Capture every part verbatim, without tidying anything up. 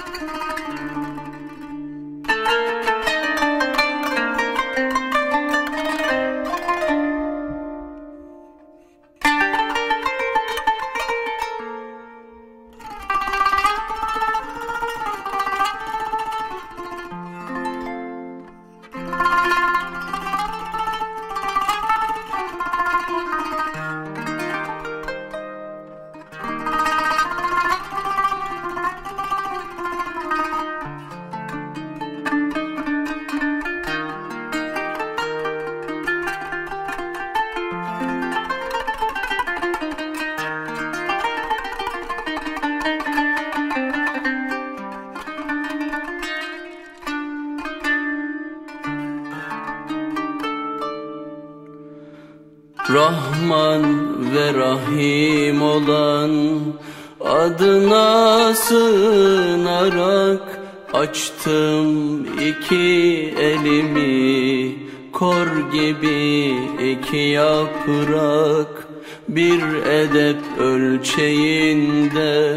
Rahman ve Rahim olan adına sığınarak açtım iki elimi, kor gibi iki yaprak, bir edep ölçeğinde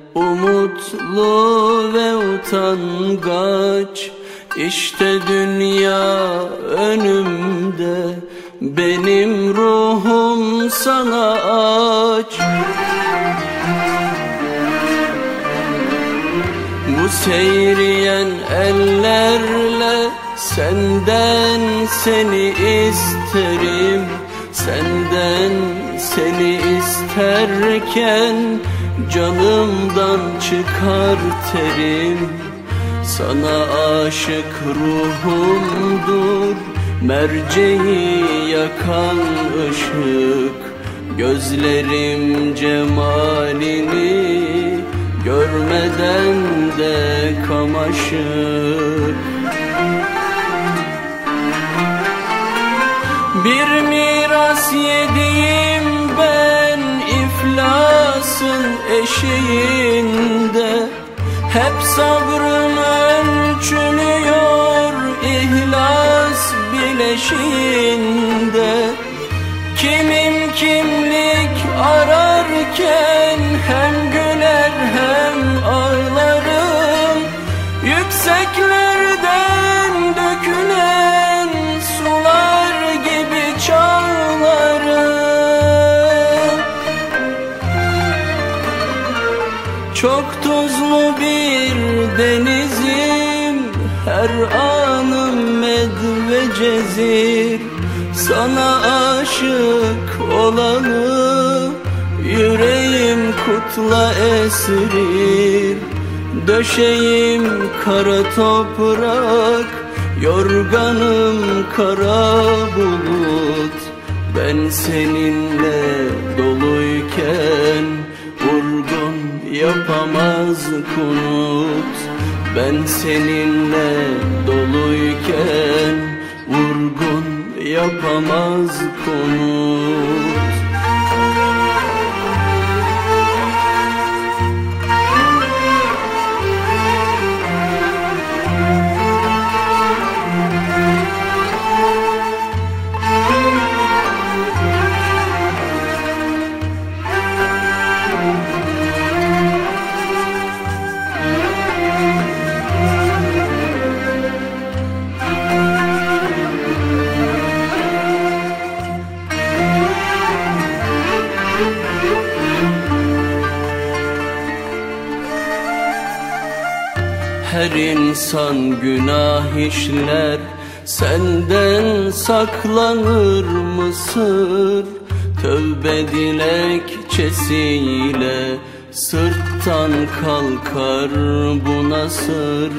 umutlu ve utangaç. İşte dünya önümde, benim ruhum sana aç. Bu seyreyen ellerle senden seni isterim, senden seni isterken canımdan çıkar terim. Sana aşık ruhumdur merceği yakan ışık, gözlerim cemalini görmeden de kamaşık. Bir miras yediğim ben iflasın eşiğinde, hep sabrım ölçülüyor ihlas bileşiğinde. Kimim kimlik ararken hem güler hem ağlarım, yükseklerden dökülen sular gibi çağlarım. Çok tuzlu bir denizim, her anım med ve cezir. Sana aşık olanı yüreğim kutla esrir. Döşeğim kara toprak, yorganım kara bulut. Ben seninle doluyken vurgun yapamaz kunut. Ben seninle doluyken vurgun yapamaz kunut. Her insan günah işler, senden saklanır mı sır? Tövbe dilekçesiyle sırttan kalkar bu nasır.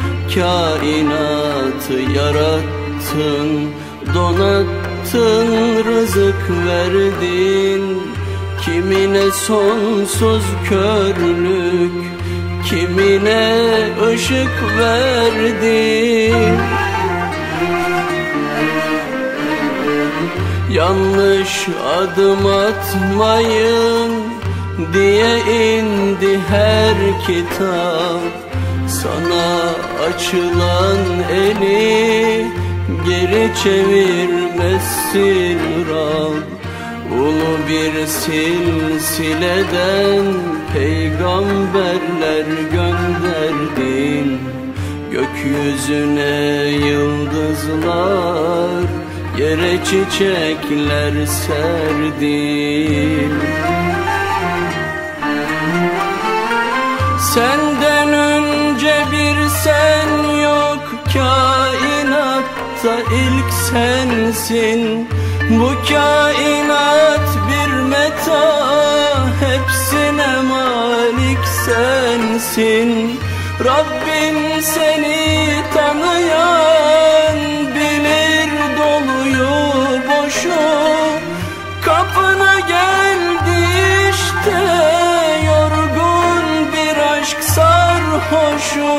Kainatı yarattın, donattın, rızık verdin. Kimine sonsuz körlük, kimine ışık verdin. Yanlış adım atmayın diye indi her kitap. Sana açılan eli geri çevirmezsin Rab. Ulu bir silsileden peygamberler gönderdi. gökyüzüne yıldızlar, yere çiçekler serdin. Senden önce bir sen yok, kainatta ilk sensin. Bu kainat bir meta, hepsine malik sensin. Rabbim seni tanıyan bilir doluyu boşu. Kapına geldi işte yorgun bir aşk sarhoşu.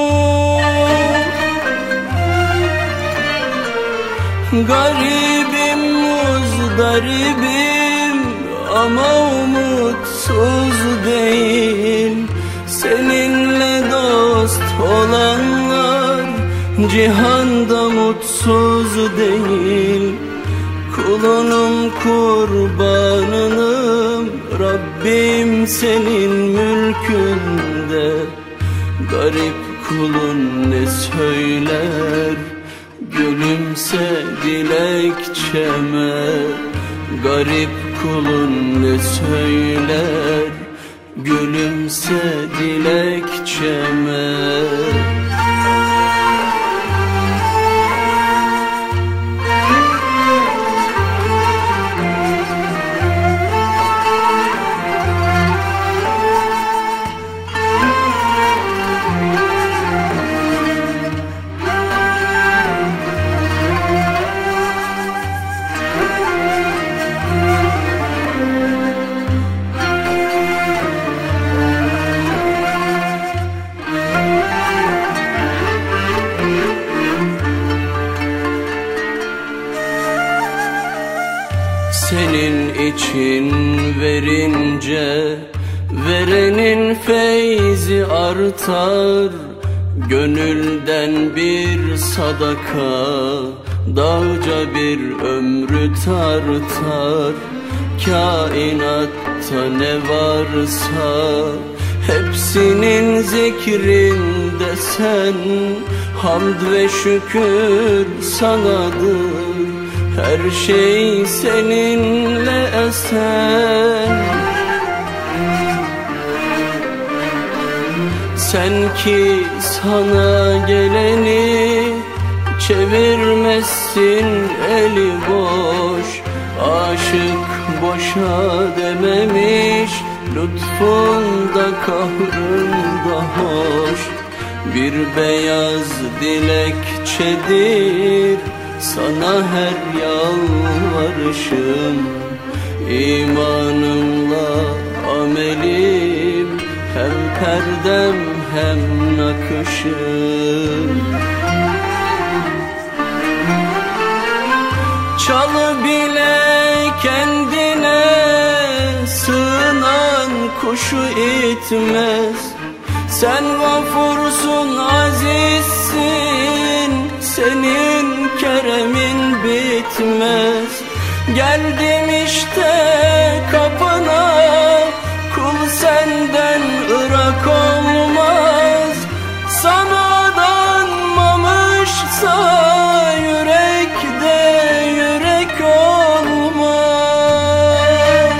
Garibim, muzdaribim ama umutsuz değil. Seninle dost olanlar cihanda mutsuz değil. Kulunum, kurbanınım, Rabbim senin mülkünde. Garip kulun ne söyler, gülümse dilekçeme. Garip kulun ne söyler, gülümse dilekçeme. Senin için verince verenin feyzi artar. Gönülden bir sadaka dağca bir ömrü tartar. Kainatta ne varsa hepsinin zikrinde sen. Hamd ve şükür sanadır, her şey seninle esen. Sen ki sana geleni çevirmezsin eli boş. Aşık boşa dememiş, lütfunda kahrında hoş. Bir beyaz dilekçedir sana her yalvarışım. İmanımla amelim, hem perdem hem nakışım. Çalı bile kendine sığınan kuşu itmez. Sen gafursun, azizsin, senin keremin bitmez. Geldim işte kapına, kul senden ırak olmaz. Sana adanmamışsa yürekte yürek olmaz.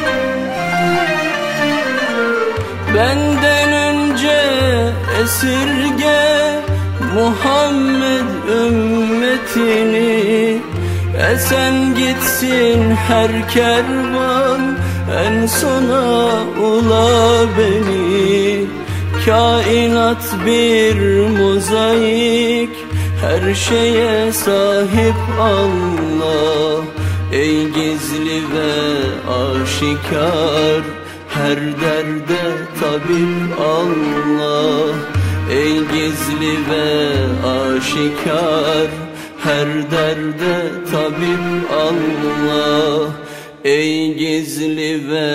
Benden önce esirge Muhammed ümmetini. Esen gitsin her kervan, en sona ula beni. Kainat bir mozaik, her şeye sahip Allah. Ey gizli ve aşikar, her derde tabip Allah. Ey gizli ve aşikar, her derde tabip Allah. Ey gizli ve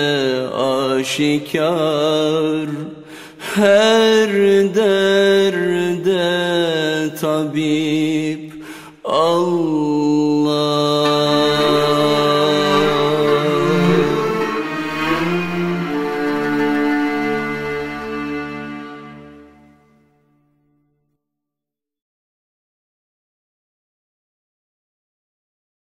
aşikar, her derde tabip Allah.